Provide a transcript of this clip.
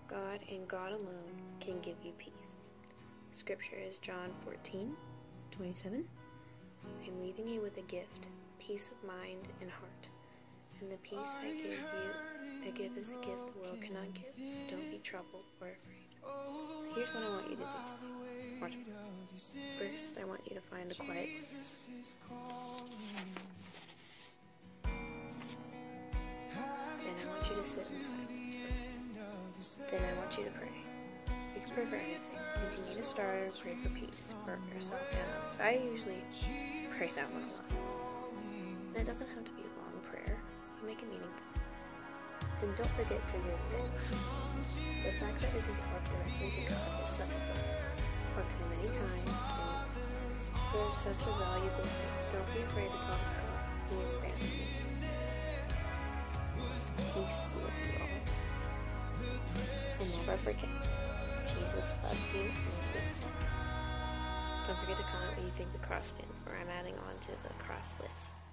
God and God alone can give you peace. Scripture is John 14:27. I am leaving you with a gift, peace of mind and heart. And the peace I give is a gift the world cannot give, so don't be troubled or afraid. So here's what I want you to do. Watch me. First, I want you to find a quiet place. Then I want you to sit in silence. Then I want you to pray. You can pray for anything. If you need a starter, pray for peace, or for self-doubt. So I usually pray that one a lot. And it doesn't have to be a long prayer, but make it meaningful. And don't forget to give thanks. The fact that we can talk directly to God is such a blessing. Talk to Him anytime, anywhere. He is such a valuable thing. Don't be afraid to talk to God. He is there for you. Peace be with you all. And never forget, Jesus loves you and is with you. Don't forget to comment what you think the cross stands for. I'm adding on to the cross list.